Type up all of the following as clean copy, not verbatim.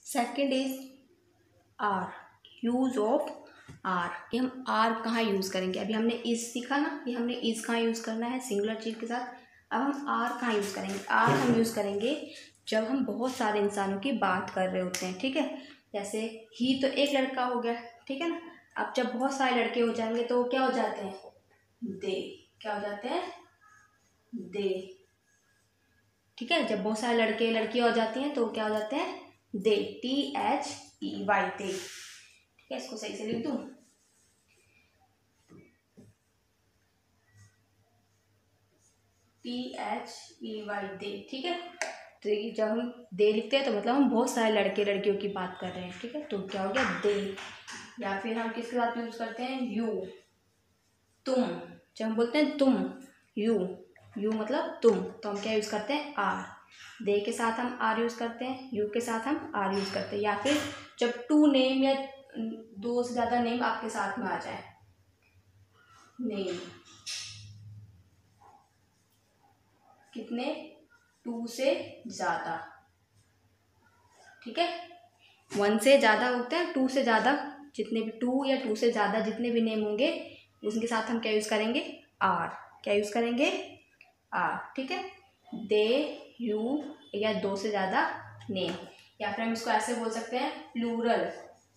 Second is are, use of are, कि हम are कहाँ यूज़ करेंगे। अभी हमने इज सीखा ना कि हमने इज कहाँ यूज़ करना है सिंगुलर चीज़ के साथ। अब हम आर कहाँ यूज़ करेंगे। आर हम यूज़ करेंगे जब हम बहुत सारे इंसानों की बात कर रहे होते हैं, ठीक है। जैसे ही तो एक लड़का हो गया, ठीक है ना। अब जब बहुत सारे लड़के हो जाएंगे तो क्या हो जाते हैं, दे। क्या हो जाते हैं, दे, ठीक है। जब बहुत सारे लड़के लड़कियां हो जाती हैं तो क्या हो जाते हैं, दे, THEY, दे, ठीक है। इसको सही से लिख दूं, THEY, दे, ठीक है। तो जब हम दे लिखते हैं तो मतलब हम बहुत सारे लड़के लड़कियों की बात कर रहे हैं, ठीक है। तो क्या हो गया, दे। या फिर हम किसके साथ यूज करते हैं, यू, तुम। जब हम बोलते हैं तुम, यू, यू मतलब तुम, तो हम क्या यूज करते हैं, आर। दे के साथ हम आर यूज करते हैं, यू के साथ हम आर यूज करते हैं। या फिर जब टू नेम या दो से ज्यादा नेम आपके साथ में आ जाए, नेम, कितने, टू से ज्यादा, ठीक है। वन से ज़्यादा होते हैं, टू से ज़्यादा, जितने भी टू या टू से ज़्यादा जितने भी नेम होंगे उसके साथ हम क्या यूज़ करेंगे, आर। क्या यूज़ करेंगे, आर, ठीक है। दे, यू या दो से ज़्यादा नेम। या फिर हम इसको ऐसे बोल सकते हैं, प्लूरल,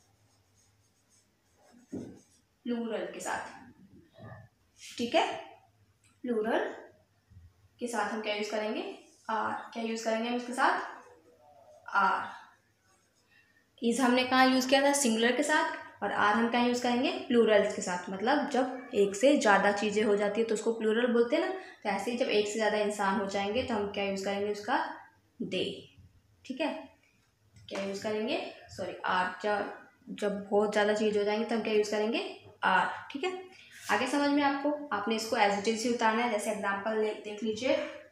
प्लूरल के साथ, ठीक है। प्लूरल के साथ हम क्या यूज़ करेंगे, आर। क्या यूज़ करेंगे हम इसके साथ, आर। इज हमने कहाँ यूज़ किया था, सिंगुलर के साथ। और आर हम कहाँ यूज़ करेंगे, प्लूरल्स के साथ। मतलब जब एक से ज़्यादा चीज़ें हो जाती है तो उसको प्लूरल बोलते हैं ना। तो ऐसे ही जब एक से ज़्यादा इंसान हो जाएंगे तो हम क्या यूज़ करेंगे उसका, दे, ठीक है। क्या यूज़ करेंगे, सॉरी, आर। जब बहुत ज़्यादा चीज़ हो जाएंगे तो हम क्या यूज़ करेंगे, आर, ठीक है। आगे समझ में आपको, आपने इसको एज इट इज ही उतारना है। जैसे एग्जाम्पल देख लीजिए,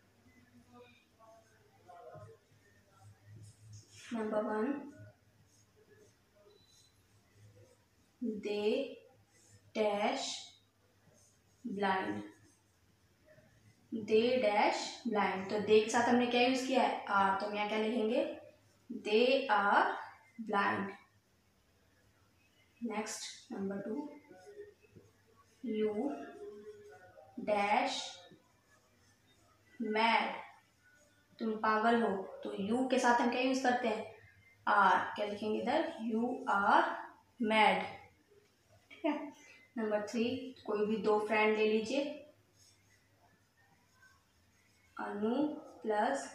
number 1, they dash blind, they dash blind. तो दे के साथ हमने क्या यूज किया है, आर। तो हम यहाँ क्या लिखेंगे, they are blind. Next number 2, you dash mad, तुम पागल हो। तो यू के साथ हम क्या यूज करते हैं, आर। क्या लिखेंगे इधर, यू आर मैड, ठीक है। नंबर 3, कोई भी दो फ्रेंड ले लीजिए, Anu plus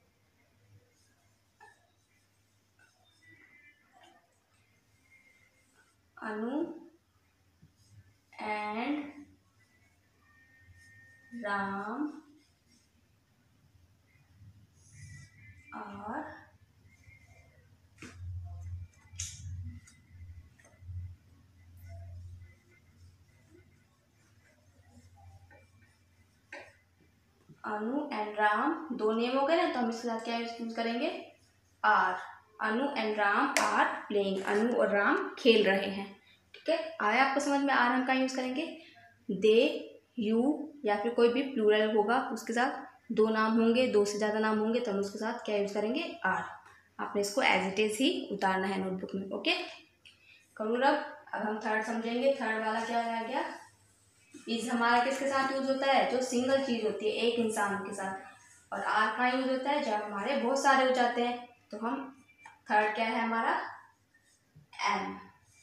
Anu and Ram are Anu and Ram, दो नेम हो गए ना, तो हम इसके साथ क्या यूज करेंगे, are. Anu and Ram are playing, Anu और राम खेल रहे हैं, ठीक है। आया आपको समझ में, आर हम कहाँ यूज करेंगे, दे, यू या फिर कोई भी प्लूरल होगा उसके साथ, दो नाम होंगे, दो से ज़्यादा नाम होंगे तो हम उसके साथ क्या यूज करेंगे, आर। आपने इसको एज इट इज ही उतारना है नोटबुक में, ओके। करूँ अब हम थर्ड समझेंगे। थर्ड वाला क्या आ गया, इज हमारा किसके साथ यूज होता है, जो सिंगल चीज होती है एक इंसान के साथ। और आर का यूज होता है जब हमारे बहुत सारे हो जाते हैं। तो हम थर्ड क्या है हमारा, एम।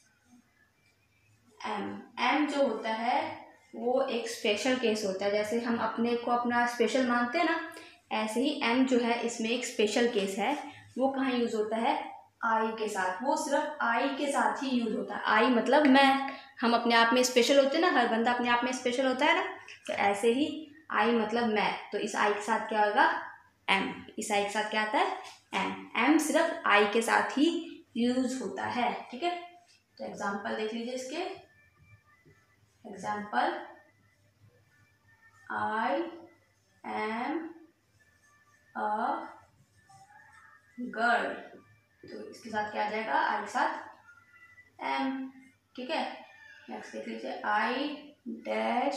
एम, एम जो होता है वो एक स्पेशल केस होता है। जैसे हम अपने को अपना स्पेशल मानते हैं ना, ऐसे ही एम जो है इसमें एक स्पेशल केस है। वो कहाँ यूज होता है, आई के साथ। वो सिर्फ आई के साथ ही यूज होता है। आई मतलब मैं, हम अपने आप में स्पेशल होते हैं ना, हर बंदा अपने आप में स्पेशल होता है ना। तो ऐसे ही आई मतलब मैं, तो इस आई के साथ क्या होगा, एम। इस आई के साथ क्या आता है, एम। एम सिर्फ आई के साथ ही यूज होता है, ठीक है। तो एग्जाम्पल देख लीजिए इसके। Example, I am a girl. तो इसके साथ क्या आ जाएगा, आई के साथ एम, ठीक है। नेक्स्ट देख लीजिए, आई डैश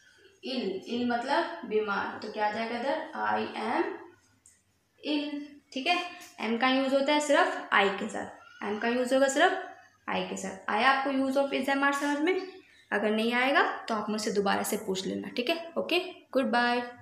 इल, इल मतलब बीमार। तो क्या आ जाएगा इधर, आई एम इल, ठीक है। एम का यूज़ होता है सिर्फ आई के साथ, एम का यूज़ होगा सिर्फ आई के साथ। आया आपको use of is am are समझ में? अगर नहीं आएगा तो आप मुझसे दोबारा से पूछ लेना, ठीक है। Okay, good bye.